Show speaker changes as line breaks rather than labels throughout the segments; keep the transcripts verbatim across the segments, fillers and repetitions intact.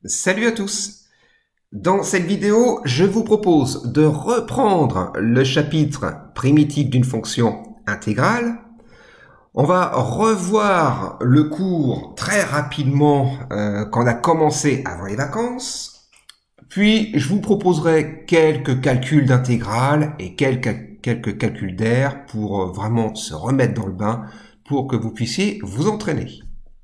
Salut à tous! Dans cette vidéo, je vous propose de reprendre le chapitre primitif d'une fonction intégrale. On va revoir le cours très rapidement euh, qu'on a commencé avant les vacances. Puis, je vous proposerai quelques calculs d'intégrale et quelques, quelques calculs d'air pour vraiment se remettre dans le bain pour que vous puissiez vous entraîner.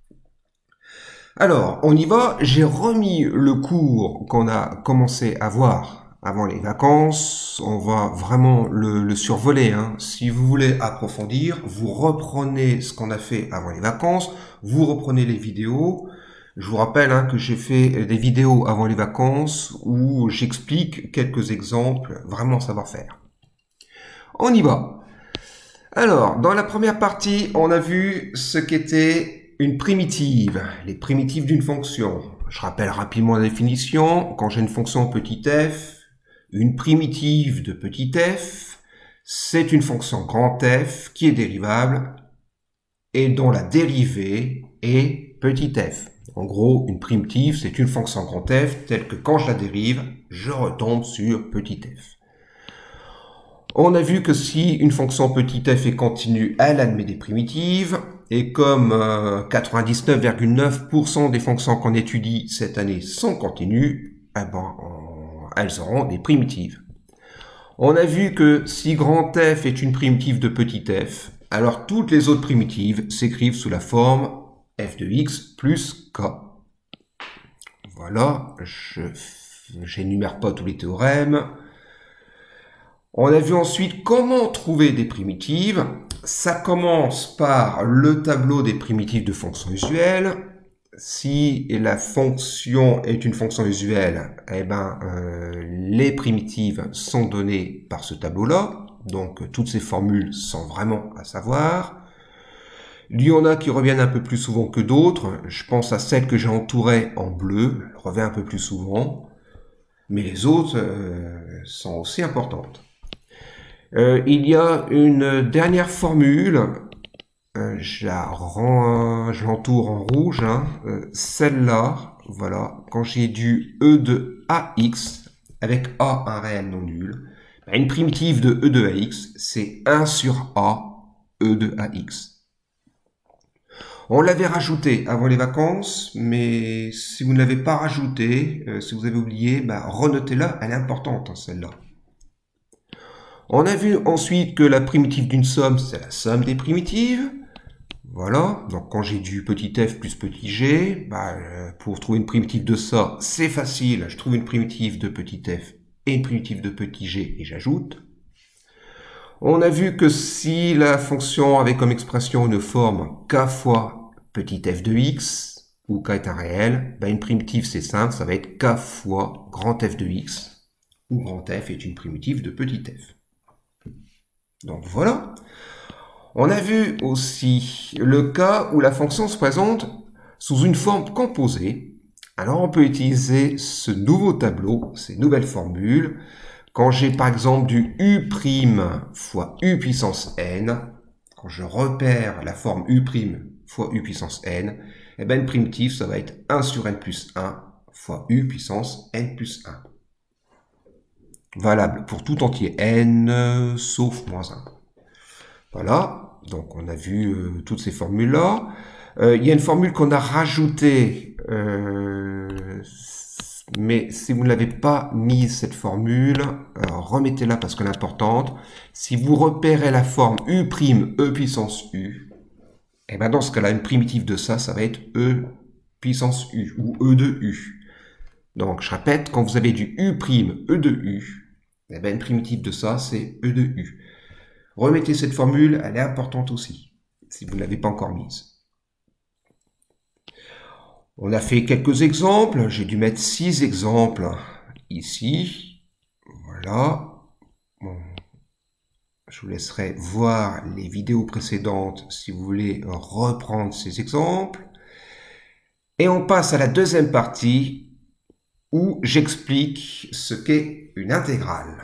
Alors, on y va. J'ai remis le cours qu'on a commencé à voir avant les vacances. On va vraiment le, le survoler, hein. Si vous voulez approfondir, vous reprenez ce qu'on a fait avant les vacances, vous reprenez les vidéos. Je vous rappelle hein, que j'ai fait des vidéos avant les vacances où j'explique quelques exemples, vraiment savoir-faire. On y va. Alors, dans la première partie, on a vu ce qu'était une primitive, les primitives d'une fonction. Je rappelle rapidement la définition. Quand j'ai une fonction petit f, une primitive de petit f, c'est une fonction grand F qui est dérivable et dont la dérivée est petit f. En gros, une primitive, c'est une fonction grand F telle que quand je la dérive, je retombe sur petit f. On a vu que si une fonction petit f est continue, elle admet des primitives. Et comme euh, quatre-vingt-dix-neuf virgule neuf pour cent des fonctions qu'on étudie cette année sont continues, eh ben, on, elles auront des primitives. On a vu que si grand F est une primitive de petit f, alors toutes les autres primitives s'écrivent sous la forme f de x plus k. Voilà, je n'énumère pas tous les théorèmes. On a vu ensuite comment trouver des primitives. Ça commence par le tableau des primitives de fonctions usuelles. Si la fonction est une fonction usuelle, eh ben, euh, les primitives sont données par ce tableau-là. Donc, toutes ces formules sont vraiment à savoir. Il y en a qui reviennent un peu plus souvent que d'autres. Je pense à celle que j'ai entourée en bleu. Elle revient un peu plus souvent. Mais les autres euh, sont aussi importantes. Euh, il y a une dernière formule, euh, je l'entoure en rouge, hein, euh, celle-là, voilà, quand j'ai du E de ax, avec A un réel non nul, bah, une primitive de E de ax, c'est un sur A, E de ax. On l'avait rajouté avant les vacances, mais si vous ne l'avez pas rajouté, euh, si vous avez oublié, bah, renotez-la, elle est importante, hein, celle-là. On a vu ensuite que la primitive d'une somme, c'est la somme des primitives. Voilà, donc quand j'ai du petit f plus petit g, bah, pour trouver une primitive de ça, c'est facile. Je trouve une primitive de petit f et une primitive de petit g et j'ajoute. On a vu que si la fonction avait comme expression une forme k fois petit f de x, où k est un réel, bah une primitive c'est simple, ça va être k fois grand f de x, où grand f est une primitive de petit f. Donc voilà. On a vu aussi le cas où la fonction se présente sous une forme composée. Alors on peut utiliser ce nouveau tableau, ces nouvelles formules. Quand j'ai par exemple du u' fois u puissance n, quand je repère la forme u' fois u puissance n, eh ben une primitive ça va être un sur n plus un fois u puissance n plus un. Valable pour tout entier n, sauf moins un. Voilà, donc on a vu euh, toutes ces formules-là. Euh, il y a une formule qu'on a rajoutée, euh, mais si vous ne l'avez pas mise, cette formule, remettez-la parce qu'elle est importante. Si vous repérez la forme u' e puissance u, et ben dans ce cas-là, une primitive de ça, ça va être e puissance u, ou e de u. Donc, je répète, quand vous avez du u' e de u, eh ben, une primitive de ça, c'est e de u. Remettez cette formule, elle est importante aussi, si vous ne l'avez pas encore mise. On a fait quelques exemples, j'ai dû mettre six exemples ici. Voilà. Bon. Je vous laisserai voir les vidéos précédentes si vous voulez reprendre ces exemples. Et on passe à la deuxième partie, où j'explique ce qu'est une intégrale.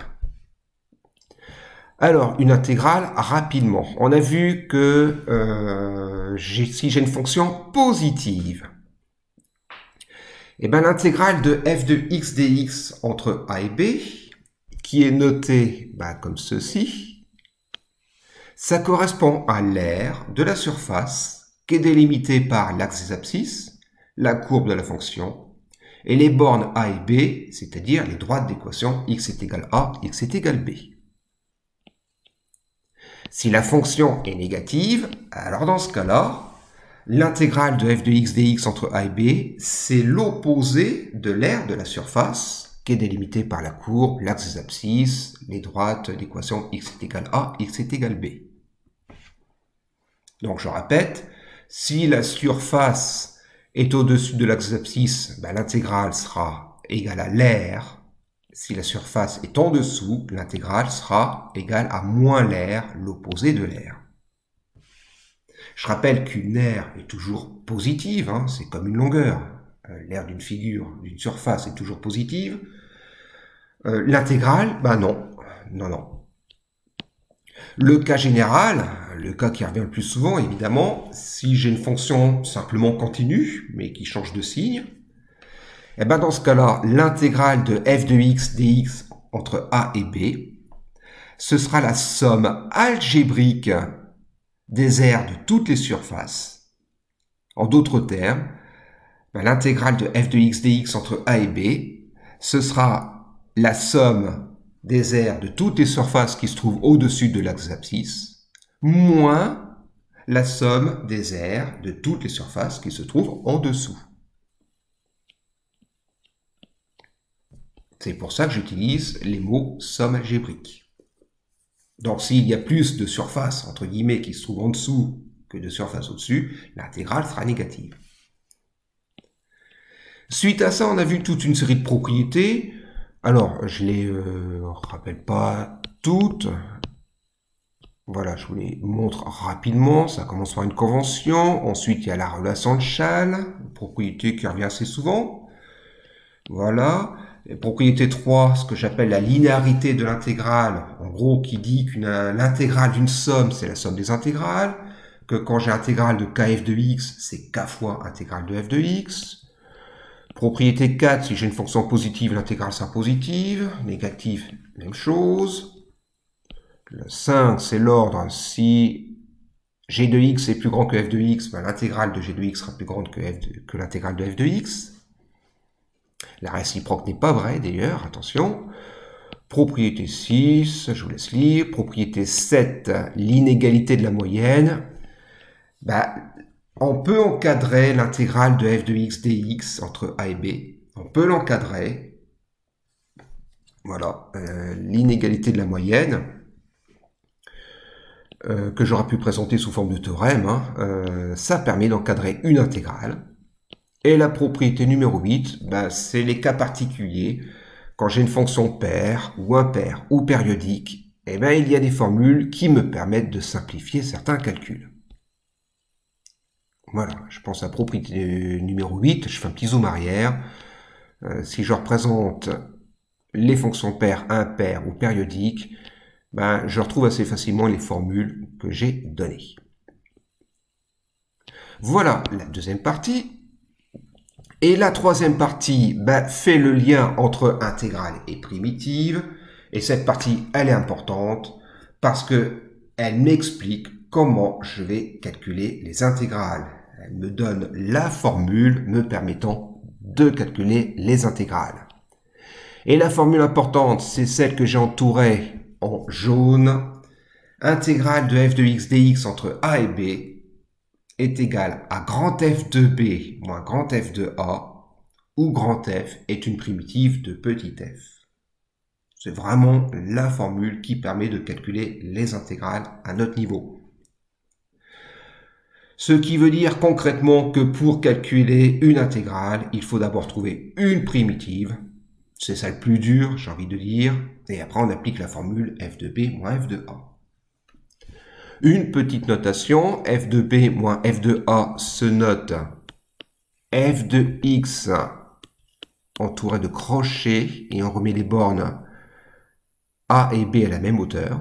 Alors, une intégrale, rapidement. On a vu que euh, si j'ai une fonction positive, Eh bien, l'intégrale de f de x dx entre a et b, qui est notée bah, comme ceci, ça correspond à l'aire de la surface qui est délimitée par l'axe des abscisses, la courbe de la fonction, et les bornes a et b, c'est-à-dire les droites d'équation x est égal à, x est égal b. Si la fonction est négative, alors dans ce cas-là, l'intégrale de f de x dx entre a et b, c'est l'opposé de l'aire de la surface qui est délimitée par la courbe, l'axe des abscisses, les droites d'équation x est égal à, x est égal b. Donc je répète, si la surface est au-dessus de l'axe des abscisses, ben, l'intégrale sera égale à l'aire. Si la surface est en dessous, l'intégrale sera égale à moins l'aire, l'opposé de l'aire. Je rappelle qu'une aire est toujours positive, hein, c'est comme une longueur. Euh, l'aire d'une figure, d'une surface est toujours positive. Euh, L'intégrale, ben non, non, non. Le cas général, le cas qui revient le plus souvent, évidemment, si j'ai une fonction simplement continue, mais qui change de signe, et ben dans ce cas-là, l'intégrale de f de x dx entre a et b, ce sera la somme algébrique des aires de toutes les surfaces. En d'autres termes, ben l'intégrale de f de x dx entre a et b, ce sera la somme des aires de toutes les surfaces qui se trouvent au-dessus de l'axe abscisse, moins la somme des aires de toutes les surfaces qui se trouvent en dessous. C'est pour ça que j'utilise les mots somme algébrique. Donc s'il y a plus de surfaces, entre guillemets, qui se trouvent en dessous que de surfaces au-dessus, l'intégrale sera négative. Suite à ça, on a vu toute une série de propriétés. Alors, je ne les euh, rappelle pas toutes. Voilà, je vous les montre rapidement. Ça commence par une convention. Ensuite, il y a la relation de Schall, une propriété qui revient assez souvent. Voilà. Propriété trois, ce que j'appelle la linéarité de l'intégrale, en gros qui dit que l'intégrale d'une somme, c'est la somme des intégrales, que quand j'ai intégrale de kf de x, c'est k fois intégrale de f de x. Propriété quatre, si j'ai une fonction positive, l'intégrale sera positive, négative, même chose. Le cinq, c'est l'ordre, si g de x est plus grand que f de x, ben l'intégrale de g de x sera plus grande que, que l'intégrale de f de x. La réciproque n'est pas vraie d'ailleurs, attention. Propriété six, je vous laisse lire. Propriété sept, l'inégalité de la moyenne. Bah, on peut encadrer l'intégrale de f de x dx entre a et b. On peut l'encadrer. Voilà, euh, l'inégalité de la moyenne, euh, que j'aurais pu présenter sous forme de théorème, hein, euh, ça permet d'encadrer une intégrale. Et la propriété numéro huit, ben, c'est les cas particuliers. Quand j'ai une fonction paire, ou impaire, ou périodique, eh ben, il y a des formules qui me permettent de simplifier certains calculs. Voilà, je pense à la propriété numéro huit, je fais un petit zoom arrière. Euh, si je représente les fonctions paires, impaires ou périodiques, ben, je retrouve assez facilement les formules que j'ai données. Voilà la deuxième partie. Et la troisième partie ben, fait le lien entre intégrale et primitive. Et cette partie, elle est importante parce que elle m'explique comment je vais calculer les intégrales. Elle me donne la formule me permettant de calculer les intégrales. Et la formule importante, c'est celle que j'ai entourée en jaune. Intégrale de f de x dx entre a et b est égale à grand F de b moins grand F de a, où grand F est une primitive de petit f. C'est vraiment la formule qui permet de calculer les intégrales à notre niveau. Ce qui veut dire concrètement que pour calculer une intégrale, il faut d'abord trouver une primitive. C'est ça le plus dur, j'ai envie de dire. Et après, on applique la formule f de b moins f de a. Une petite notation, f de b moins f de a se note f de x entouré de crochets et on remet les bornes a et b à la même hauteur.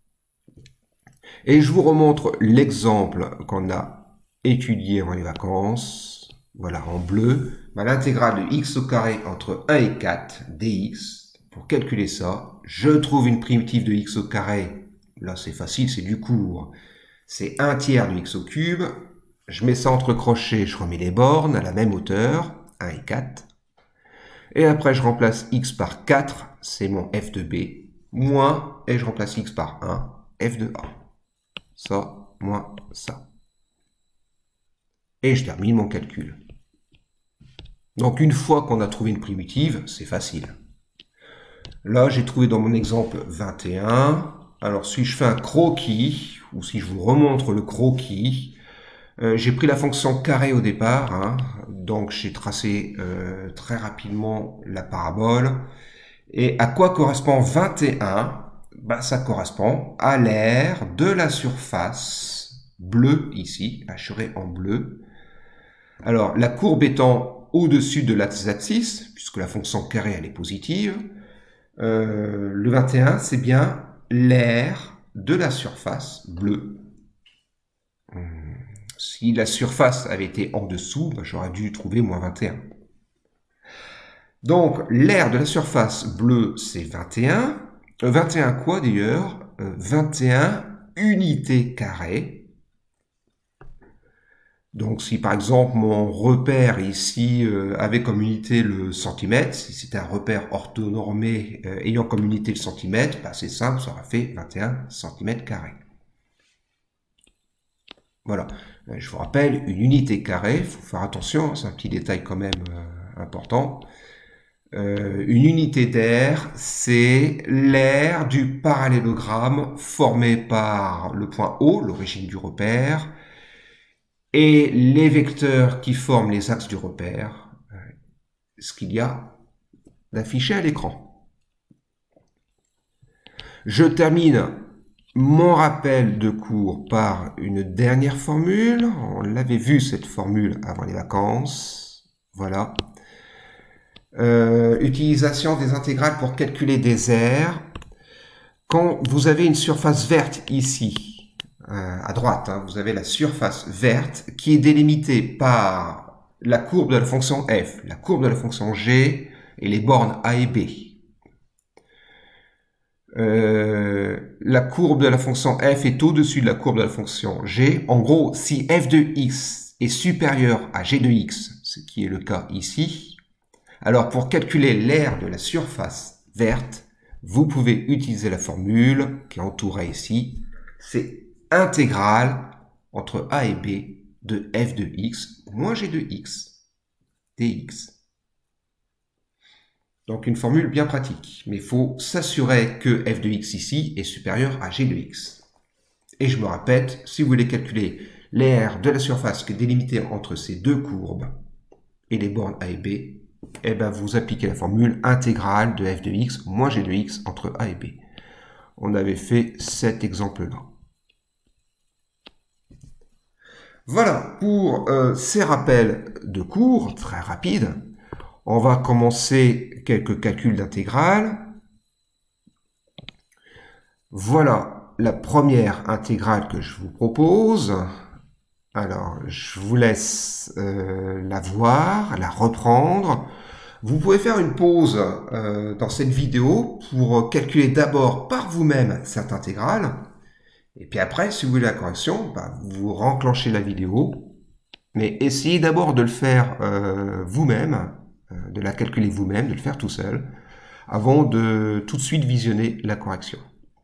Et je vous remontre l'exemple qu'on a étudié avant les vacances. Voilà, en bleu, bah, l'intégrale de x au carré entre un et quatre dx. Pour calculer ça, je trouve une primitive de x au carré. Là, c'est facile, c'est du cours. C'est un tiers de x au cube. Je mets ça entre crochets, je remets les bornes à la même hauteur, un et quatre. Et après, je remplace x par quatre, c'est mon f de b, moins, et je remplace x par un, f de a. Ça, moins ça. Et je termine mon calcul. Donc, une fois qu'on a trouvé une primitive, c'est facile. Là, j'ai trouvé dans mon exemple vingt et un. Alors, si je fais un croquis, ou si je vous remontre le croquis, euh, j'ai pris la fonction carré au départ, hein, donc j'ai tracé euh, très rapidement la parabole. Et à quoi correspond vingt et un? Ben, ça correspond à l'aire de la surface bleue ici, hachurée en bleu. Alors, la courbe étant au-dessus de l'axe, puisque la fonction carré elle est positive, euh, le vingt et un, c'est bien l'aire de la surface bleue. Hum, si la surface avait été en dessous, ben, j'aurais dû trouver moins vingt et un. Donc, l'aire de la surface bleue, c'est vingt et un. Euh, vingt et un quoi d'ailleurs? euh, vingt et un unités carrées. Donc, si par exemple mon repère ici euh, avait comme unité le centimètre, si c'était un repère orthonormé euh, ayant comme unité le centimètre, bah, c'est simple, ça aura fait vingt et un centimètres carrés. Voilà. Euh, je vous rappelle, une unité carrée, il faut faire attention, c'est un petit détail quand même euh, important. Euh, une unité d'aire, c'est l'aire du parallélogramme formé par le point O, l'origine du repère, et les vecteurs qui forment les axes du repère, euh, ce qu'il y a d'affiché à l'écran. Je termine mon rappel de cours par une dernière formule. On l'avait vu cette formule avant les vacances. Voilà. Euh, utilisation des intégrales pour calculer des aires. Quand vous avez une surface verte ici, euh, à droite, hein, vous avez la surface verte qui est délimitée par la courbe de la fonction f, la courbe de la fonction g et les bornes a et b. Euh, la courbe de la fonction f est au-dessus de la courbe de la fonction g. En gros, si f de x est supérieur à g de x, ce qui est le cas ici, alors pour calculer l'aire de la surface verte, vous pouvez utiliser la formule qui est entourée ici. C'est intégrale entre a et b de f de x moins g de x dx. Donc une formule bien pratique, mais il faut s'assurer que f de x ici est supérieur à g de x. Et je me répète, si vous voulez calculer l'aire de la surface qui est délimitée entre ces deux courbes et les bornes a et b, eh ben vous appliquez la formule intégrale de f de x moins g de x entre a et b. On avait fait cet exemple-là. Voilà, pour euh, ces rappels de cours très rapides, on va commencer quelques calculs d'intégrales. Voilà la première intégrale que je vous propose. Alors, je vous laisse euh, la voir, la reprendre. Vous pouvez faire une pause euh, dans cette vidéo pour calculer d'abord par vous-même cette intégrale. Et puis après, si vous voulez la correction, bah, vous renclenchez la vidéo. Mais essayez d'abord de le faire euh, vous-même, euh, de la calculer vous-même, de le faire tout seul, avant de tout de suite visionner la correction.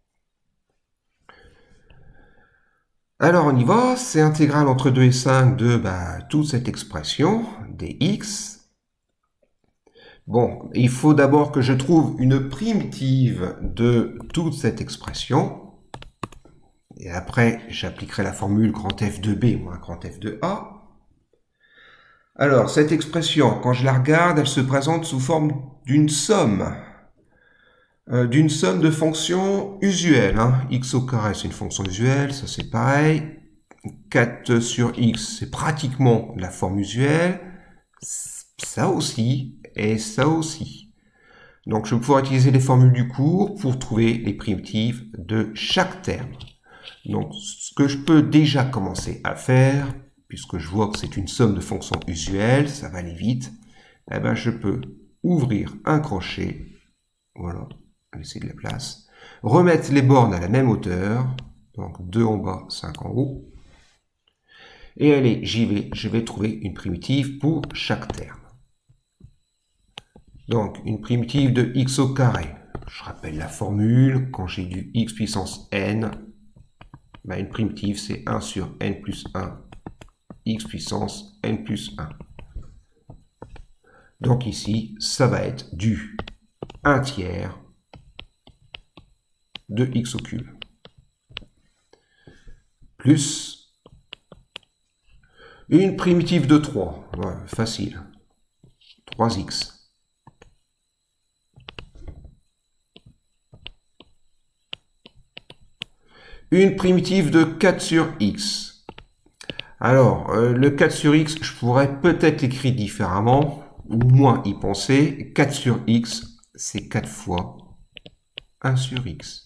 Alors on y va, c'est intégrale entre deux et cinq de bah, toute cette expression, dx. Bon, il faut d'abord que je trouve une primitive de toute cette expression. Et après, j'appliquerai la formule grand F de B moins grand F de A. Alors, cette expression, quand je la regarde, elle se présente sous forme d'une somme. Euh, d'une somme de fonctions usuelles. Hein. X au carré, c'est une fonction usuelle, ça c'est pareil. quatre sur x, c'est pratiquement la forme usuelle. Ça aussi, et ça aussi. Donc je vais pouvoir utiliser les formules du cours pour trouver les primitives de chaque terme. Donc ce que je peux déjà commencer à faire, puisque je vois que c'est une somme de fonctions usuelles, ça va aller vite, eh ben, je peux ouvrir un crochet, voilà, laisser de la place, remettre les bornes à la même hauteur, donc deux en bas, cinq en haut, et allez, j'y vais, je vais trouver une primitive pour chaque terme. Donc, une primitive de x au carré. Je rappelle la formule, quand j'ai du x puissance n, ben une primitive c'est un sur n plus un, x puissance n plus un. Donc ici, ça va être du un tiers de x au cube. Plus une primitive de trois, ouais, facile, trois x. Une primitive de quatre sur x. Alors, euh, le quatre sur x, je pourrais peut-être l'écrire différemment, ou moins y penser. quatre sur x, c'est quatre fois un sur x.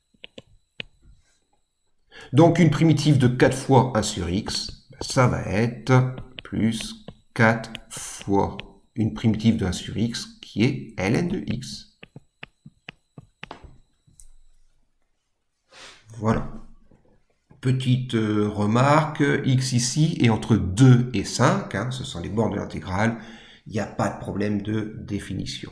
Donc, une primitive de quatre fois un sur x, ça va être plus quatre fois une primitive de un sur x, qui est ln de x. Voilà. Petite euh, remarque, x ici est entre deux et cinq, hein, ce sont les bornes de l'intégrale, il n'y a pas de problème de définition.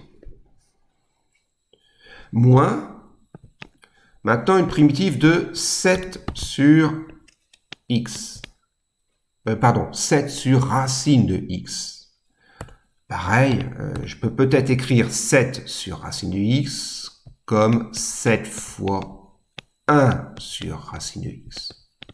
Moins, maintenant une primitive de sept sur x. Euh, pardon, sept sur racine de x. Pareil, euh, je peux peut-être écrire sept sur racine de x comme sept fois un sur racine de x.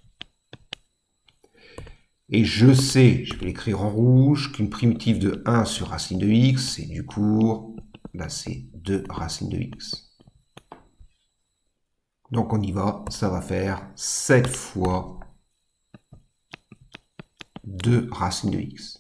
Et je sais, je vais l'écrire en rouge, qu'une primitive de un sur racine de x, c'est du cours, là c'est deux racines de x. Donc on y va, ça va faire sept fois deux racines de x.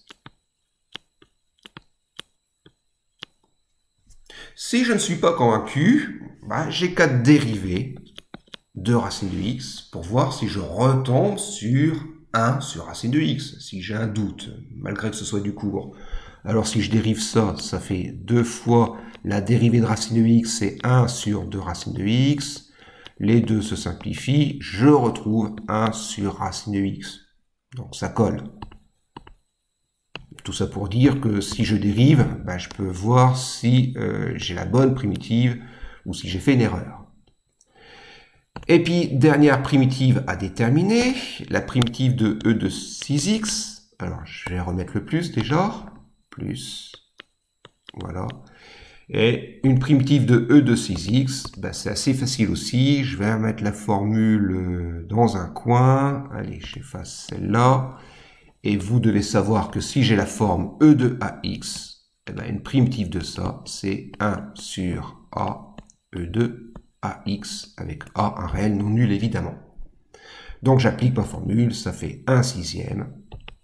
Si je ne suis pas convaincu, bah, j'ai qu'à dériver deux racines de x pour voir si je retombe sur un sur racine de x, si j'ai un doute, malgré que ce soit du cours. Alors si je dérive ça, ça fait deux fois la dérivée de racine de x, c'est un sur deux racines de x. Les deux se simplifient, je retrouve un sur racine de x. Donc ça colle. Tout ça pour dire que si je dérive, ben, je peux voir si euh, j'ai la bonne primitive ou si j'ai fait une erreur. Et puis, dernière primitive à déterminer, la primitive de e de six x. Alors, je vais remettre le plus déjà. Plus. Voilà. Et une primitive de e de six x, ben, c'est assez facile aussi. Je vais mettre la formule dans un coin. Allez, j'efface celle-là. Et vous devez savoir que si j'ai la forme e de ax, eh ben, une primitive de ça, c'est un sur a e de ax, avec a un réel non nul évidemment. Donc j'applique ma formule, ça fait un sixième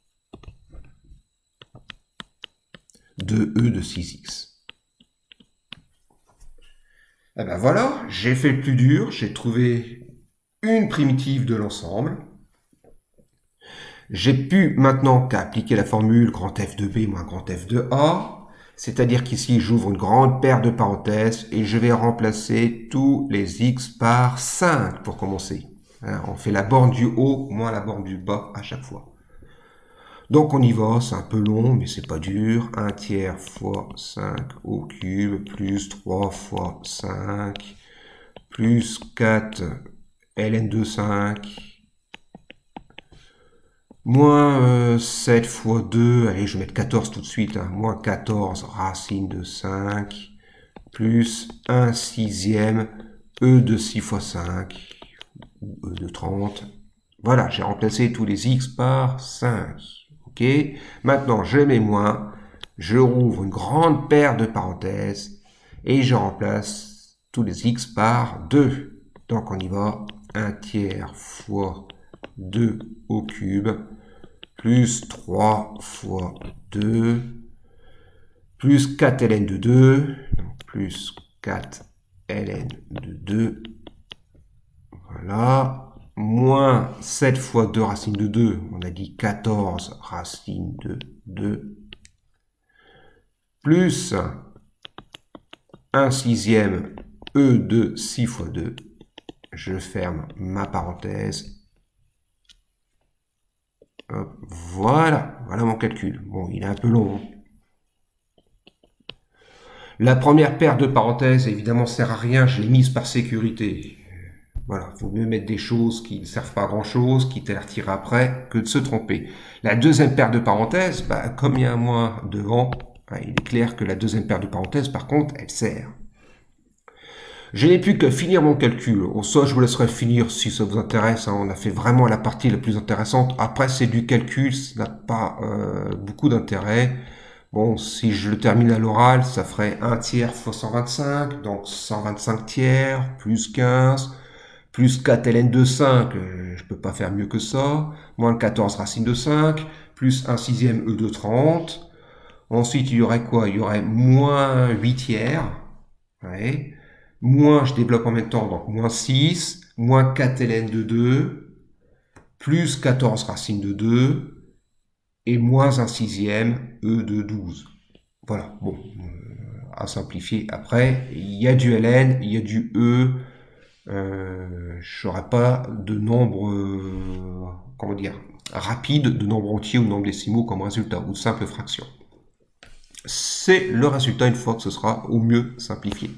de e de six x. Eh ben voilà, j'ai fait le plus dur, j'ai trouvé une primitive de l'ensemble. J'ai pu maintenant qu'à appliquer la formule grand F de B moins grand F de A, c'est-à-dire qu'ici j'ouvre une grande paire de parenthèses et je vais remplacer tous les x par cinq pour commencer. Hein, on fait la borne du haut moins la borne du bas à chaque fois. Donc on y va, c'est un peu long mais c'est pas dur. un tiers fois cinq au cube plus trois fois cinq plus quatre ln de cinq moins euh, sept fois deux, allez, je vais mettre quatorze tout de suite, hein, moins quatorze racine de cinq, plus un sixième, e de six fois cinq, ou e de trente. Voilà, j'ai remplacé tous les x par cinq. Ok. Maintenant, je mets moins, je rouvre une grande paire de parenthèses, et je remplace tous les x par deux. Donc on y va, un tiers fois deux au cube, plus trois fois deux, plus quatre ln de deux, donc plus quatre ln de deux, voilà, moins sept fois deux racine de deux, on a dit quatorze racine de deux, plus un sixième E de six fois deux. Je ferme ma parenthèse. Hop, voilà, voilà mon calcul. Bon, il est un peu long. Hein. La première paire de parenthèses, évidemment, sert à rien. Je l'ai mise par sécurité. Voilà, il vaut mieux mettre des choses qui ne servent pas à grand chose, qui t'avertira après, que de se tromper. La deuxième paire de parenthèses, bah, comme il y a un moins devant, bah, il est clair que la deuxième paire de parenthèses, par contre, elle sert. Je n'ai plus qu'à finir mon calcul. Au ça, je vous laisserai finir si ça vous intéresse. Hein. On a fait vraiment la partie la plus intéressante. Après, c'est du calcul, ça n'a pas euh, beaucoup d'intérêt. Bon, si je le termine à l'oral, ça ferait un tiers fois cent vingt-cinq, donc cent vingt-cinq tiers, plus quinze, plus quatre ln de cinq, euh, je peux pas faire mieux que ça, moins quatorze racine de cinq, plus un sixième e de trente. Ensuite, il y aurait quoi? Il y aurait moins huit tiers, ouais. Moins, je développe en même temps, donc moins six, moins quatre ln de deux, plus quatorze racine de deux, et moins un sixième E de douze. Voilà, bon, euh, à simplifier. Après, il y a du ln, il y a du E, euh, je n'aurai pas de nombre, euh, comment dire, rapide, de nombre entier ou de nombre décimaux comme résultat, ou de simple fraction. C'est le résultat une fois que ce sera au mieux simplifié.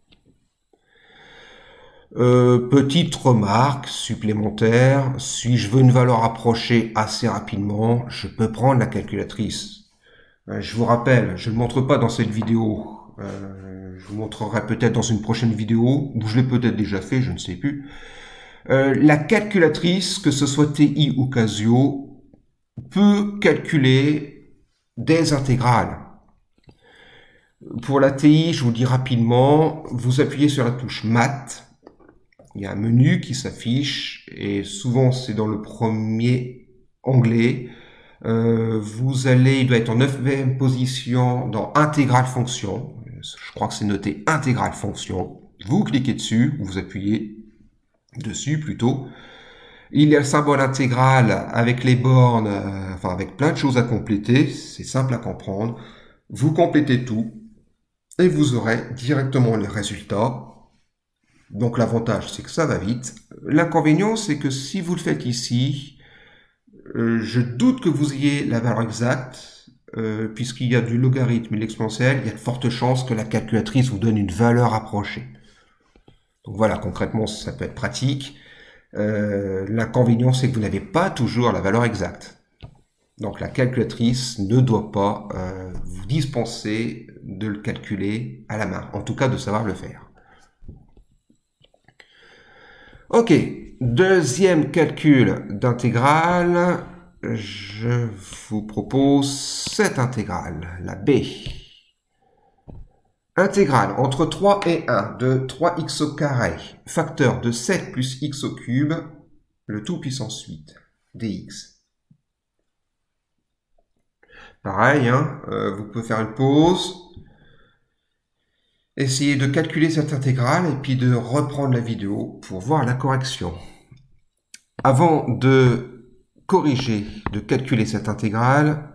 Euh, petite remarque supplémentaire, si je veux une valeur approchée assez rapidement, je peux prendre la calculatrice. Euh, je vous rappelle, je ne le montre pas dans cette vidéo, euh, je vous montrerai peut-être dans une prochaine vidéo, ou je l'ai peut-être déjà fait, je ne sais plus. Euh, la calculatrice, que ce soit T I ou Casio, peut calculer des intégrales. Pour la T I, je vous dis rapidement, vous appuyez sur la touche Math. Il y a un menu qui s'affiche et souvent c'est dans le premier onglet. Euh, vous allez, il doit être en neuvième position dans Intégrale fonction. Je crois que c'est noté Intégrale fonction. Vous cliquez dessus, vous appuyez dessus plutôt. Il y a le symbole intégral avec les bornes, euh, enfin avec plein de choses à compléter. C'est simple à comprendre. Vous complétez tout et vous aurez directement les résultats. Donc l'avantage, c'est que ça va vite. L'inconvénient, c'est que si vous le faites ici, euh, je doute que vous ayez la valeur exacte, euh, puisqu'il y a du logarithme et de l'exponentielle, il y a de fortes chances que la calculatrice vous donne une valeur approchée. Donc voilà, concrètement, ça peut être pratique. Euh, l'inconvénient, c'est que vous n'avez pas toujours la valeur exacte. Donc la calculatrice ne doit pas euh, vous dispenser de le calculer à la main, en tout cas de savoir le faire. Ok, deuxième calcul d'intégrale, je vous propose cette intégrale, la B. Intégrale entre trois et un de trois x au carré, facteur de sept plus x au cube, le tout puissance huit, dx. Pareil, hein, euh, vous pouvez faire une pause, essayer de calculer cette intégrale et puis de reprendre la vidéo pour voir la correction. Avant de corriger, de calculer cette intégrale,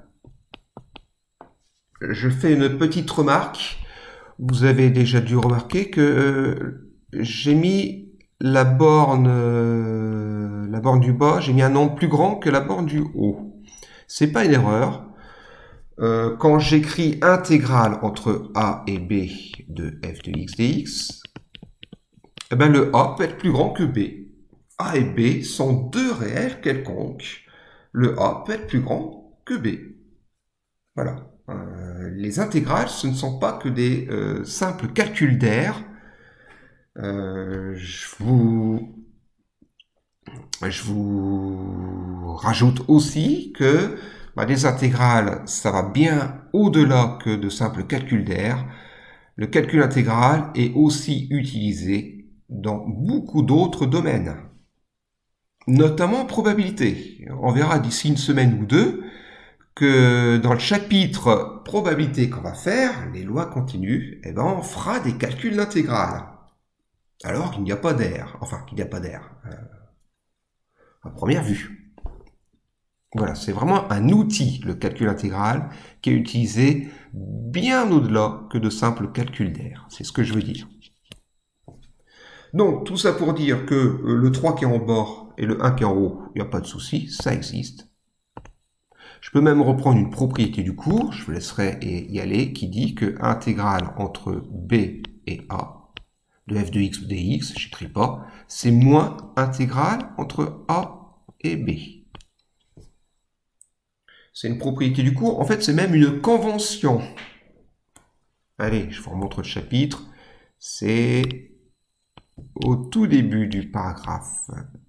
je fais une petite remarque. Vous avez déjà dû remarquer que euh, j'ai mis la borne, euh, la borne du bas, j'ai mis un nombre plus grand que la borne du haut. C'est pas une erreur. Euh, quand j'écris intégrale entre a et b de f de x dx, eh ben le a peut être plus grand que b. A et b sont deux réels quelconques. Le a peut être plus grand que b. Voilà. Euh, les intégrales, ce ne sont pas que des euh, simples calculs d'air. Euh, je vous, je vous rajoute aussi que bah, les intégrales, ça va bien au-delà que de simples calculs d'air. Le calcul intégral est aussi utilisé dans beaucoup d'autres domaines, notamment probabilité. On verra d'ici une semaine ou deux que dans le chapitre probabilité qu'on va faire, les lois continues, eh ben on fera des calculs d'intégrale. Alors qu'il n'y a pas d'air, enfin qu'il n'y a pas d'air, euh, à première vue. Voilà, c'est vraiment un outil, le calcul intégral, qui est utilisé bien au-delà que de simples calculs d'air. C'est ce que je veux dire. Donc, tout ça pour dire que le trois qui est en bas et le un qui est en haut, il n'y a pas de souci, ça existe. Je peux même reprendre une propriété du cours, je vous laisserai y aller, qui dit que intégrale entre b et a de f de x ou dx, je n'écris pas, c'est moins intégrale entre a et b. C'est une propriété du cours, en fait c'est même une convention. Allez, je vous remontre le chapitre, c'est au tout début du paragraphe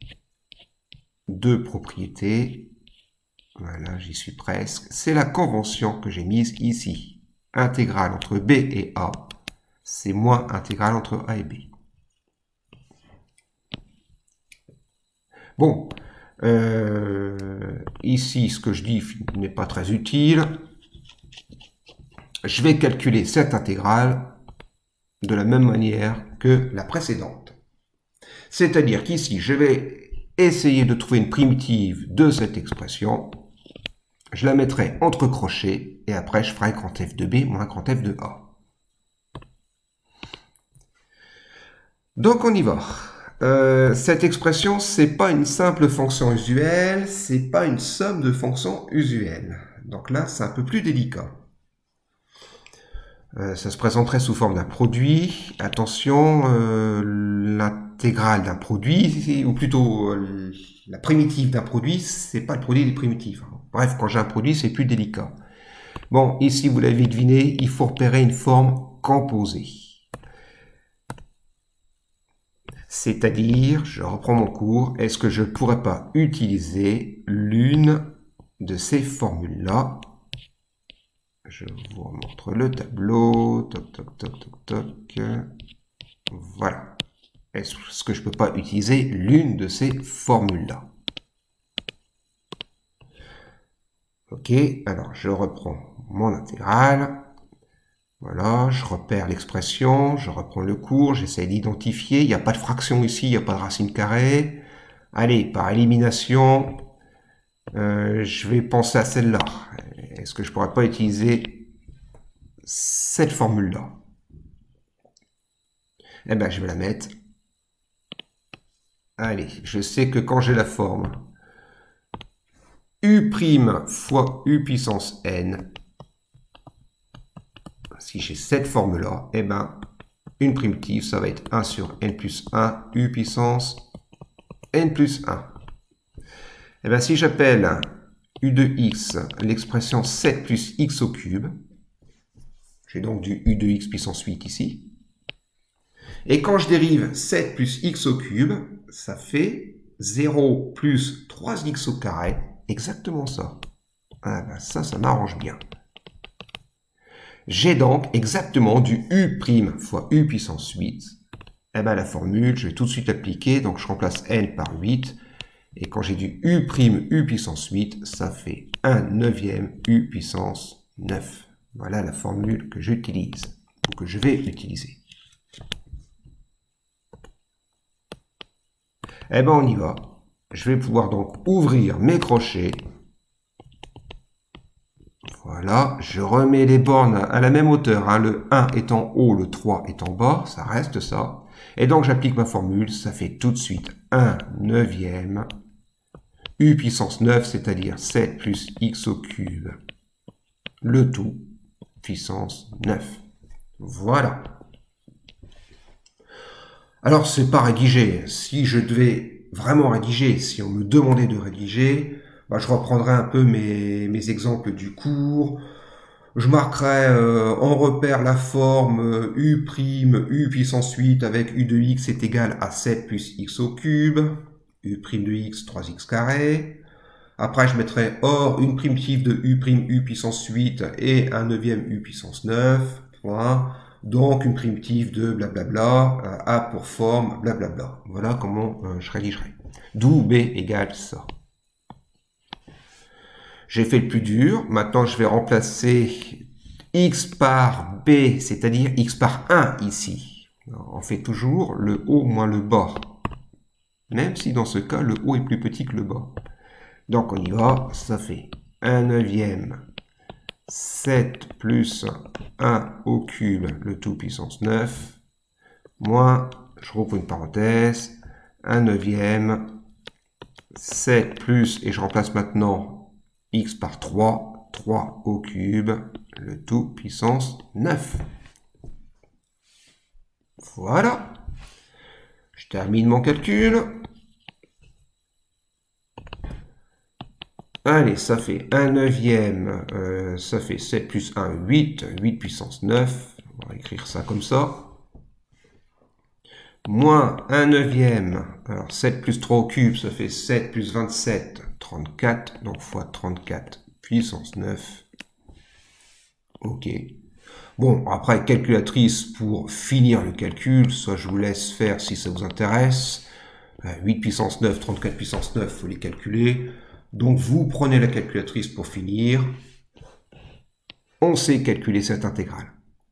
de propriété. Voilà, j'y suis presque. C'est la convention que j'ai mise ici. Intégrale entre b et a, c'est moins intégrale entre a et b. Bon, euh, ici, ce que je dis n'est pas très utile. Je vais calculer cette intégrale de la même manière que la précédente. C'est-à-dire qu'ici, je vais essayer de trouver une primitive de cette expression. Je la mettrai entre crochets et après je ferai grand F de B moins grand F de A. Donc on y va. Euh, cette expression, c'est pas une simple fonction usuelle, c'est pas une somme de fonctions usuelles. Donc là, c'est un peu plus délicat. Euh, ça se présenterait sous forme d'un produit. Attention, euh, l'intégrale d'un produit, ou plutôt euh, la primitive d'un produit, c'est pas le produit des primitives. Bref, quand j'ai un produit, c'est plus délicat. Bon, ici, vous l'avez deviné, il faut repérer une forme composée. C'est-à-dire, je reprends mon cours, est-ce que je ne pourrais pas utiliser l'une de ces formules-là? Je vous remontre le tableau. Toc, toc, toc, toc, toc. Voilà. Est-ce que je ne peux pas utiliser l'une de ces formules-là? Ok, alors je reprends mon intégrale. Voilà, je repère l'expression, je reprends le cours, j'essaie d'identifier. Il n'y a pas de fraction ici, il n'y a pas de racine carrée. Allez, par élimination, euh, je vais penser à celle-là. Est-ce que je ne pourrais pas utiliser cette formule-là? Eh bien, je vais la mettre. Allez, je sais que quand j'ai la forme U' fois U puissance n, si j'ai cette forme-là, eh ben, une primitive, ça va être un sur n plus un, U puissance n plus un. Eh bien, si j'appelle U de x l'expression sept plus x au cube, j'ai donc du U de x puissance huit ici. Et quand je dérive sept plus x au cube, ça fait zéro plus trois x au carré, exactement ça. Ah ben ça, ça m'arrange bien. J'ai donc exactement du U' fois U puissance huit. Eh bien la formule, je vais tout de suite appliquer, donc je remplace n par huit. Et quand j'ai du U' U puissance huit, ça fait un neuvième U puissance neuf. Voilà la formule que j'utilise, ou que je vais utiliser. Eh bien, on y va. Je vais pouvoir donc ouvrir mes crochets. Voilà, je remets les bornes à la même hauteur. Hein. Le un est en haut, le trois est en bas, ça reste ça. Et donc, j'applique ma formule, ça fait tout de suite un neuvième U puissance neuf, c'est-à-dire sept plus x au cube, le tout, puissance neuf. Voilà. Alors, c'est pas rédigé. Si je devais vraiment rédiger, si on me demandait de rédiger, bah, je reprendrai un peu mes, mes exemples du cours. Je marquerai euh, en repère la forme U', U puissance huit avec U de x est égal à sept plus x au cube, U' de x, trois x carré. Après, je mettrai or une primitive de U', U puissance huit et un neuvième U puissance neuf, point. Donc, une primitive de blablabla, euh, A pour forme, blablabla. Voilà comment euh, je rédigerai. D'où B égale ça. J'ai fait le plus dur. Maintenant, je vais remplacer x par b, c'est-à-dire x par un ici. On fait toujours le haut moins le bas. Même si dans ce cas, le haut est plus petit que le bas. Donc on y va, ça fait un neuvième, sept plus un au cube, le tout puissance neuf, moins, je rouvre une parenthèse, un neuvième, sept plus, et je remplace maintenant x par trois, trois au cube, le tout puissance neuf. Voilà. Je termine mon calcul. Allez, ça fait un neuvième, euh, ça fait sept plus un, huit, huit puissance neuf. On va écrire ça comme ça. Moins un neuvième, alors sept plus trois au cube, ça fait sept plus vingt-sept, trente-quatre, donc fois trente-quatre puissance neuf. Ok. Bon, après, calculatrice pour finir le calcul, soit je vous laisse faire si ça vous intéresse. huit puissance neuf, trente-quatre puissance neuf, il faut les calculer. Donc vous prenez la calculatrice pour finir. On sait calculer cette intégrale.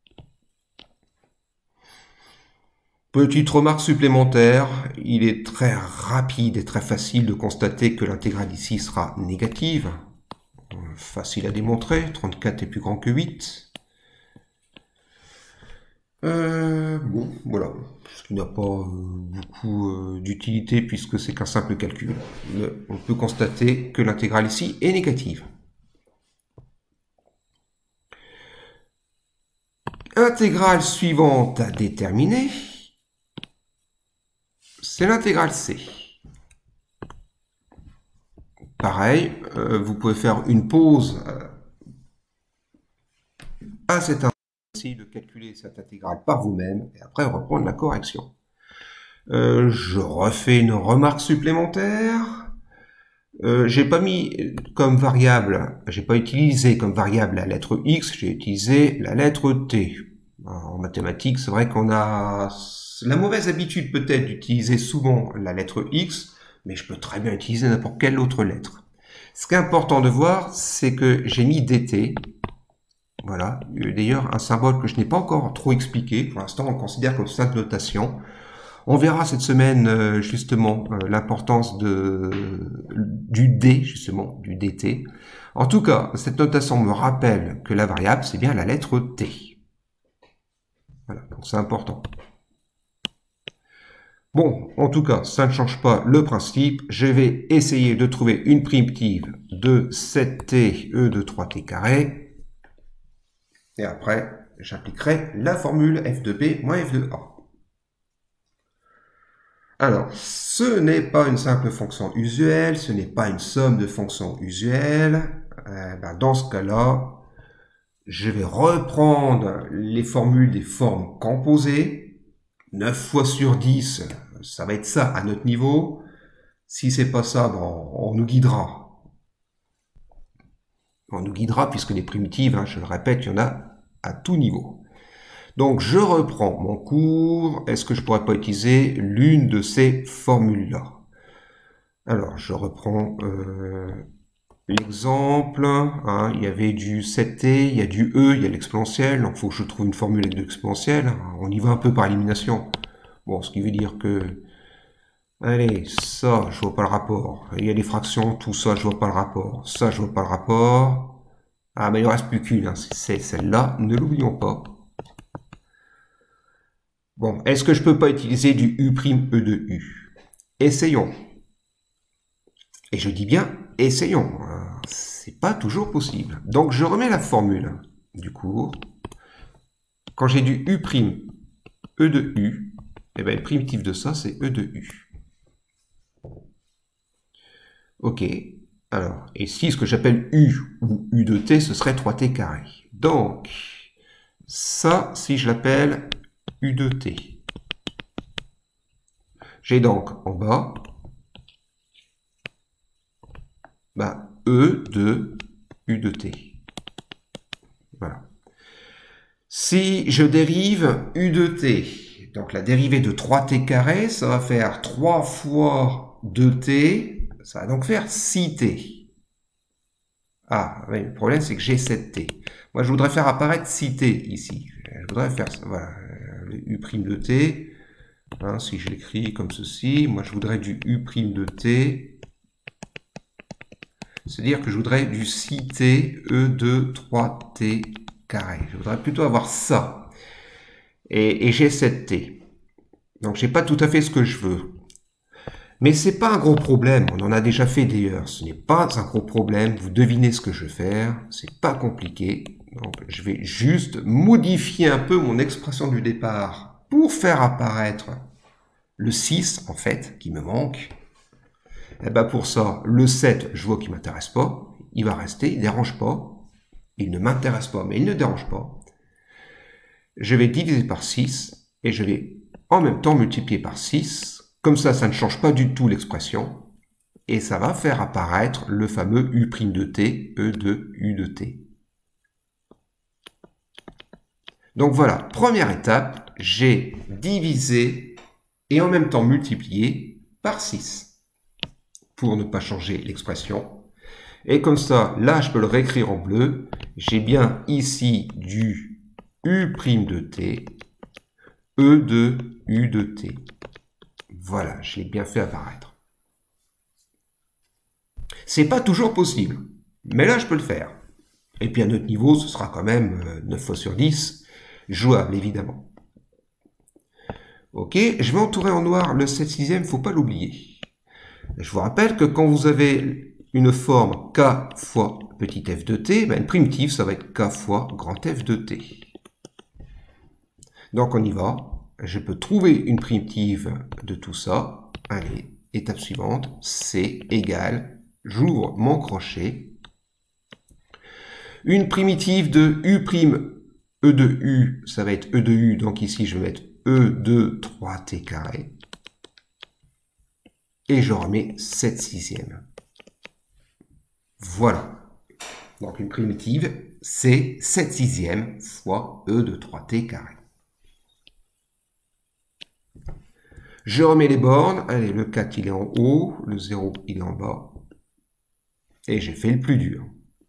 Petite remarque supplémentaire, il est très rapide et très facile de constater que l'intégrale ici sera négative. Facile à démontrer, trente-quatre est plus grand que huit. Euh, bon, voilà, ce qui n'a pas euh, beaucoup euh, d'utilité puisque c'est qu'un simple calcul. Mais on peut constater que l'intégrale ici est négative. Intégrale suivante à déterminer, c'est l'intégrale C. Pareil, euh, vous pouvez faire une pause euh, à cette intégrale, de calculer cette intégrale par vous-même et après reprendre la correction. Euh, je refais une remarque supplémentaire. Euh, j'ai pas mis comme variable, j'ai pas utilisé comme variable la lettre X, j'ai utilisé la lettre T. En mathématiques, c'est vrai qu'on a la mauvaise habitude peut-être d'utiliser souvent la lettre X, mais je peux très bien utiliser n'importe quelle autre lettre. Ce qui est important de voir, c'est que j'ai mis dt. Voilà, d'ailleurs un symbole que je n'ai pas encore trop expliqué, pour l'instant on le considère comme simple notation. On verra cette semaine justement l'importance de du d, justement, du dt. En tout cas, cette notation me rappelle que la variable, c'est bien la lettre t. Voilà, donc c'est important. Bon, en tout cas, ça ne change pas le principe. Je vais essayer de trouver une primitive de sept t e de trois t carré. Et après, j'appliquerai la formule f de b moins f de a. Alors, ce n'est pas une simple fonction usuelle, ce n'est pas une somme de fonctions usuelles. Euh, ben dans ce cas-là, je vais reprendre les formules des formes composées. neuf fois sur dix, ça va être ça à notre niveau. Si c'est pas ça, ben on, on nous guidera. On nous guidera puisque les primitives, hein, je le répète, il y en a à tout niveau. Donc je reprends mon cours. Est-ce que je pourrais pas utiliser l'une de ces formules-là? Alors je reprends euh, l'exemple. Hein, il y avait du sept t, il y a du E, il y a l'exponentielle. Donc il faut que je trouve une formule avec de l'exponentielle. On y va un peu par élimination. Bon, ce qui veut dire que... Allez, ça, je vois pas le rapport. Il y a des fractions, tout ça, je vois pas le rapport. Ça, je vois pas le rapport. Ah, mais il ne reste plus qu'une. Hein, c'est celle-là, ne l'oublions pas. Bon, est-ce que je peux pas utiliser du U' E de U? Essayons. Et je dis bien, essayons. C'est pas toujours possible. Donc, je remets la formule du cours. Quand j'ai du U' E de U, eh bien, le primitif de ça, c'est E de U. Ok. Alors, et si ce que j'appelle U ou U de T, ce serait trois t carré. Donc, ça, si je l'appelle U de T. J'ai donc en bas bah, E de U de T. Voilà. Si je dérive U de T, donc la dérivée de trois t carré, ça va faire trois fois deux t, ça va donc faire six t. Ah, oui, le problème c'est que j'ai sept t. Moi je voudrais faire apparaître six t ici. Je voudrais faire ça, voilà, le U' de T. Hein, si je l'écris comme ceci, moi je voudrais du U' de T C'est-à-dire que je voudrais du six t, E deux, trois t carré. Je voudrais plutôt avoir ça. Et, et j'ai sept t. Donc j'ai pas tout à fait ce que je veux. Mais c'est pas un gros problème, on en a déjà fait d'ailleurs. Ce n'est pas un gros problème, vous devinez ce que je vais faire, c'est pas compliqué. Donc je vais juste modifier un peu mon expression du départ pour faire apparaître le six en fait, qui me manque. Et ben pour ça, le sept, je vois qu'il ne m'intéresse pas, il va rester, il ne dérange pas. Il ne m'intéresse pas, mais il ne dérange pas. Je vais diviser par six et je vais en même temps multiplier par six. Comme ça, ça ne change pas du tout l'expression. Et ça va faire apparaître le fameux U' de t, E de U de t. Donc voilà, première étape, j'ai divisé et en même temps multiplié par six. Pour ne pas changer l'expression. Et comme ça, là, je peux le réécrire en bleu. J'ai bien ici du U' de t, E de U de t. Voilà, je l'ai bien fait apparaître. C'est pas toujours possible, mais là, je peux le faire. Et puis à notre niveau, ce sera quand même neuf fois sur dix, jouable, évidemment. Ok, je vais entourer en noir le sept sixième, faut pas l'oublier. Je vous rappelle que quand vous avez une forme k fois petit f de t, ben une primitive, ça va être k fois grand F de t. Donc on y va. Je peux trouver une primitive de tout ça. Allez, étape suivante, c'est égal, j'ouvre mon crochet. Une primitive de U', E de U, ça va être E de U, donc ici je vais mettre E de trois t carré. Et je remets sept sixièmes. Voilà. Donc une primitive, c'est sept sixièmes fois E de trois t carré. Je remets les bornes. Allez, le quatre, il est en haut. Le zéro, il est en bas. Et j'ai fait le plus dur.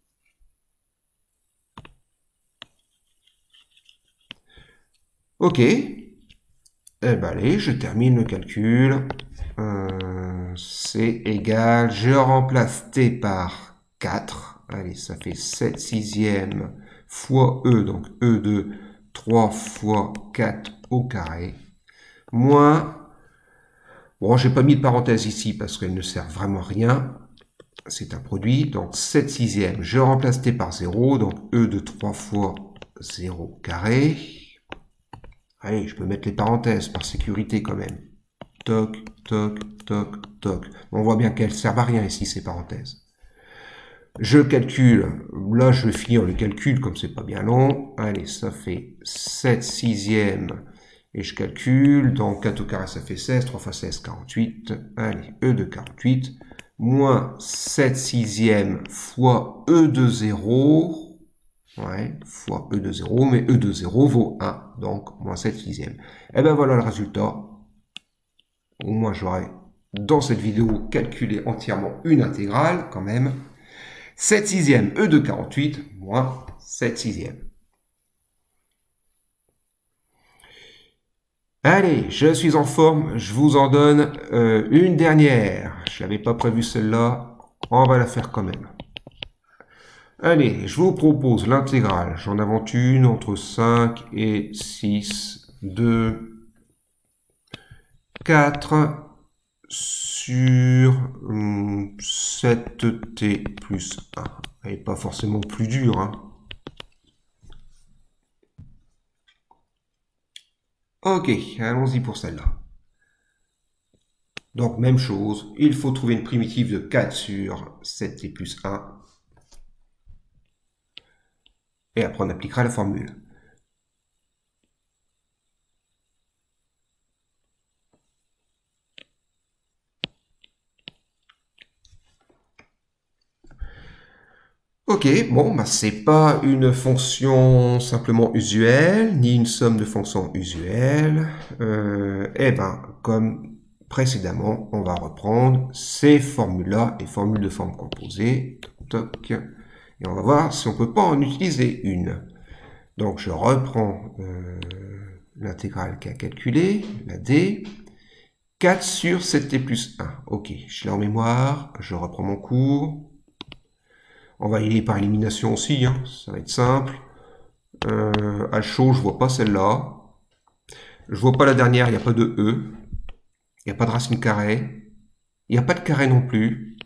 Ok. Eh ben allez, je termine le calcul. Euh, c'est égal. Je remplace t par quatre. Allez, ça fait sept sixièmes fois E. Donc E de trois fois quatre au carré. Moins... Bon, j'ai pas mis de parenthèse ici parce qu'elle ne sert vraiment à rien. C'est un produit, donc sept sixièmes. Je remplace t par zéro, donc E de trois fois zéro carré. Allez, je peux mettre les parenthèses par sécurité quand même. Toc, toc, toc, toc. On voit bien qu'elles ne servent à rien ici, ces parenthèses. Je calcule, là je vais finir le calcul comme c'est pas bien long. Allez, ça fait sept sixièmes. Et je calcule, donc quatre au carré ça fait seize, trois fois seize, quarante-huit. Allez, E de quarante-huit, moins sept sixièmes fois E de zéro, ouais, fois E de zéro, mais E de zéro vaut un, donc moins sept sixièmes. Et ben voilà le résultat. Au moins j'aurai dans cette vidéo calculé entièrement une intégrale quand même. sept sixièmes E de quarante-huit, moins sept sixièmes. Allez, je suis en forme, je vous en donne euh, une dernière. Je n'avais pas prévu celle-là, on va la faire quand même. Allez, je vous propose l'intégrale. J'en invente une entre cinq et six, deux, quatre sur hum, sept t plus un. Elle n'est pas forcément plus dure, hein. Ok, allons-y pour celle-là. Donc, même chose, il faut trouver une primitive de quatre sur sept t plus un. Et après, on appliquera la formule. Ok, bon, bah, c'est pas une fonction simplement usuelle, ni une somme de fonctions usuelles. Euh, et ben, comme précédemment, on va reprendre ces formules-là, les formules de forme composée. Toc, toc, et on va voir si on peut pas en utiliser une. Donc, je reprends euh, l'intégrale qu'a calculée, la D. quatre sur sept t plus un. Ok, je l'ai en mémoire, je reprends mon cours. On va y aller par élimination aussi, hein. Ça va être simple. Euh, à chaud, je vois pas celle-là. Je vois pas la dernière, il n'y a pas de E. Il n'y a pas de racine carrée. Il n'y a pas de carré non plus.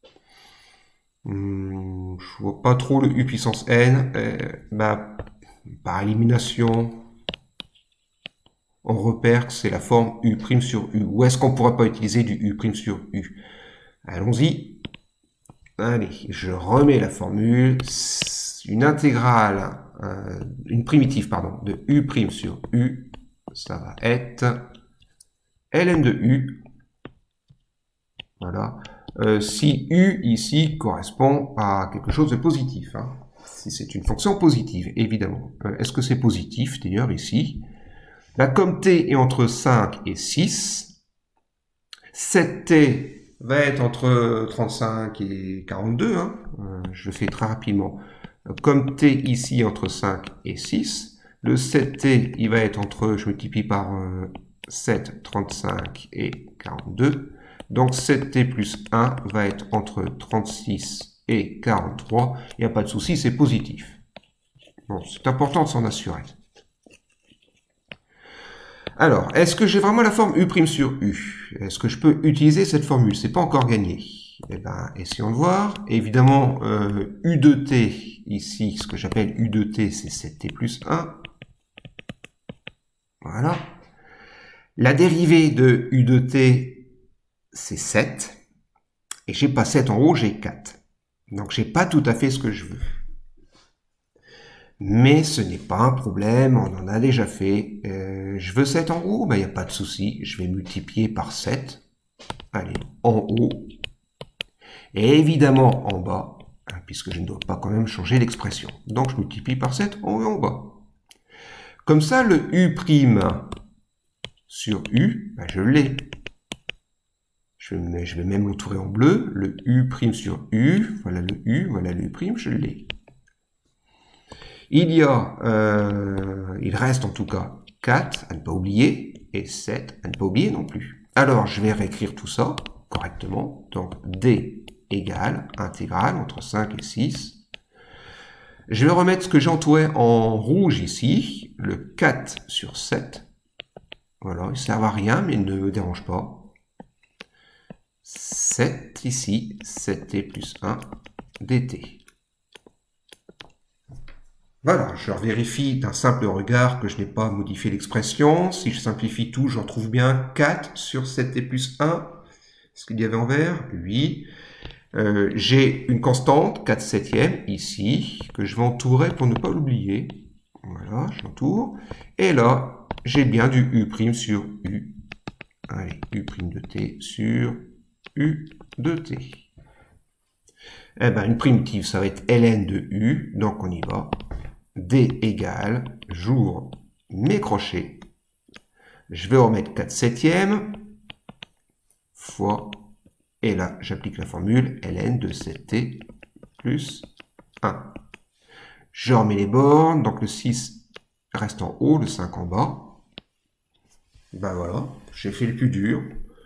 Hum, je vois pas trop le U puissance N. Euh, bah, par élimination, on repère que c'est la forme U' sur U. Ou est-ce qu'on pourrait pas utiliser du U' sur U? Allons-y. Allez, je remets la formule. Une intégrale, euh, une primitive, pardon, de U' sur U, ça va être ln de U. Voilà. Euh, si U ici correspond à quelque chose de positif. Hein. Si c'est une fonction positive, évidemment. Euh, Est-ce que c'est positif, d'ailleurs, ici? Là, comme t est entre cinq et six, sept t va être entre trente-cinq et quarante-deux. Hein. Euh, je le fais très rapidement. Comme t ici entre cinq et six, le sept t, il va être entre, je multiplie par euh, sept, trente-cinq et quarante-deux. Donc sept t plus un va être entre trente-six et quarante-trois. Il n'y a pas de souci, c'est positif. Bon, c'est important de s'en assurer. Alors, est-ce que j'ai vraiment la forme U' sur U? Est-ce que je peux utiliser cette formule? C'est pas encore gagné. Eh ben, essayons de voir. Évidemment, euh, U de t, ici, ce que j'appelle U de t, c'est sept t plus un. Voilà. La dérivée de U de t, c'est sept. Et j'ai pas sept en haut, j'ai quatre. Donc, j'ai pas tout à fait ce que je veux. Mais ce n'est pas un problème, on en a déjà fait. Euh, je veux sept en haut, ben, il n'y a pas de souci. Je vais multiplier par sept. Allez, en haut. Et évidemment en bas, hein, puisque je ne dois pas quand même changer l'expression. Donc je multiplie par sept en haut et en bas. Comme ça, le U' sur U, ben, je l'ai. Je, je vais même l'entourer en bleu. Le U' sur U, voilà le U, voilà le U', je l'ai. Il y a, euh, il reste en tout cas quatre à ne pas oublier et sept à ne pas oublier non plus. Alors je vais réécrire tout ça correctement. Donc D égale intégrale entre cinq et six. Je vais remettre ce que j'ai entouré en rouge ici, le quatre sur sept. Voilà, il ne sert à rien, mais il ne me dérange pas. sept ici, sept t plus un dt. Voilà, je vérifie d'un simple regard que je n'ai pas modifié l'expression. Si je simplifie tout, je retrouve bien quatre sur sept t plus un. Est-ce qu'il y avait en vert? Oui. Euh, j'ai une constante, quatre septièmes, ici, que je vais entourer pour ne pas l'oublier. Voilà, je l'entoure. Et là, j'ai bien du U' sur U. Allez, U' de t sur U de t. Eh ben, une primitive, ça va être ln de U, donc on y va. D égale, j'ouvre mes crochets. Je vais remettre quatre septièmes fois, et là, j'applique la formule ln de sept t plus un. Je remets les bornes, donc le six reste en haut, le cinq en bas. Ben voilà, j'ai fait le plus dur.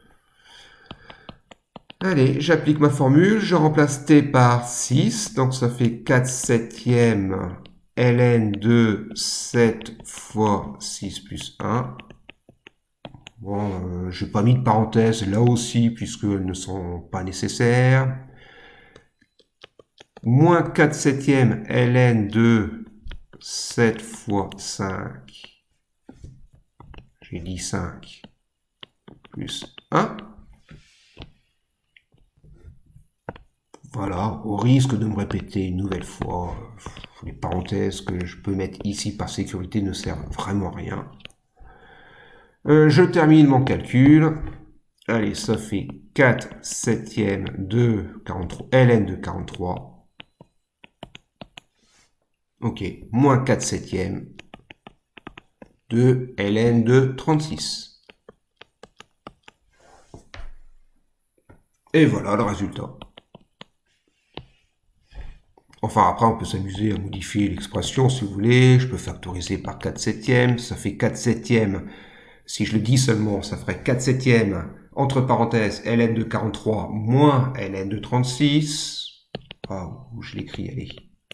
Allez, j'applique ma formule, je remplace t par six, donc ça fait quatre septièmes ln de sept fois six plus un. Bon, euh, je n'ai pas mis de parenthèse là aussi, puisqu'elles ne sont pas nécessaires. Moins quatre septièmes ln de sept fois cinq. J'ai dit cinq plus un. Voilà, au risque de me répéter une nouvelle fois, les parenthèses que je peux mettre ici par sécurité ne servent vraiment à rien. Euh, je termine mon calcul. Allez, ça fait quatre septièmes de quarante-trois, ln de quarante-trois. Ok, moins quatre septièmes de ln de trente-six. Et voilà le résultat. Enfin, après, on peut s'amuser à modifier l'expression si vous voulez. Je peux factoriser par quatre septièmes. Ça fait quatre septièmes. Si je le dis seulement, ça ferait quatre septièmes, entre parenthèses, ln de quarante-trois moins ln de trente-six. pas où je l'écris, allez.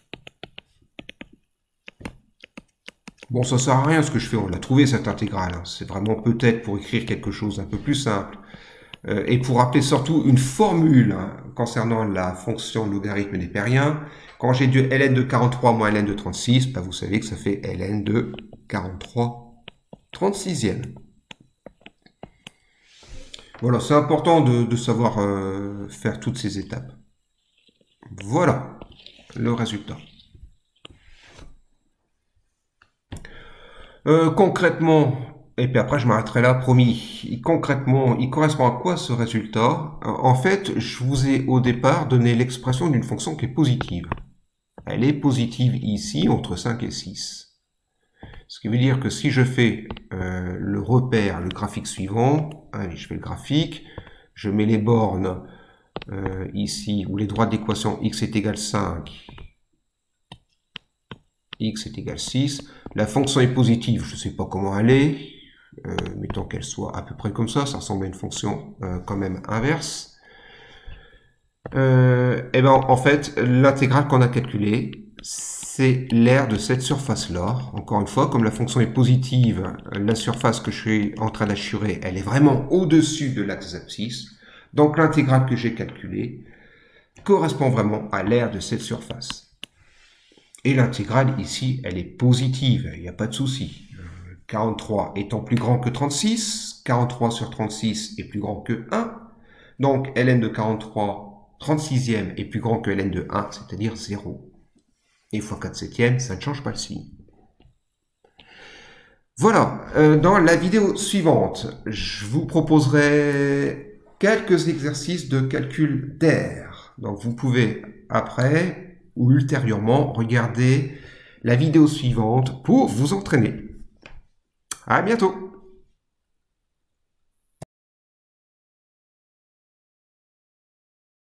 Bon, ça sert à rien ce que je fais, on l'a trouvé cette intégrale. Hein. C'est vraiment peut-être pour écrire quelque chose d'un peu plus simple. Euh, et pour rappeler surtout une formule hein, concernant la fonction logarithme népérien. Quand j'ai du ln de quarante-trois moins ln de trente-six, bah, vous savez que ça fait ln de quarante-trois trente-sixième. Voilà, c'est important de, de savoir euh, faire toutes ces étapes. Voilà le résultat. Euh, concrètement, et puis après je m'arrêterai là, promis, concrètement, il correspond à quoi ce résultat? En fait, je vous ai au départ donné l'expression d'une fonction qui est positive. Elle est positive ici, entre cinq et six. Ce qui veut dire que si je fais euh, le repère, le graphique suivant, allez, je fais le graphique, je mets les bornes euh, ici, où les droites d'équation x est égal cinq, x est égal six, la fonction est positive, je ne sais pas comment elle est, euh, mettons qu'elle soit à peu près comme ça, ça ressemble à une fonction euh, quand même inverse. Euh, et ben en fait, l'intégrale qu'on a calculée, c'est l'aire de cette surface-là. Encore une fois, comme la fonction est positive, la surface que je suis en train d'assurer, elle est vraiment au-dessus de l'axe abscisse. Donc l'intégrale que j'ai calculée correspond vraiment à l'aire de cette surface. Et l'intégrale ici, elle est positive, il n'y a pas de souci. quarante-trois étant plus grand que trente-six, quarante-trois sur trente-six est plus grand que un. Donc ln de quarante-trois, trente-sixième est plus grand que ln de un, c'est-à-dire zéro. Et fois quatre septièmes, ça ne change pas le signe. Voilà, euh, dans la vidéo suivante, je vous proposerai quelques exercices de calcul d'aire. Donc vous pouvez après ou ultérieurement regarder la vidéo suivante pour vous entraîner. À bientôt!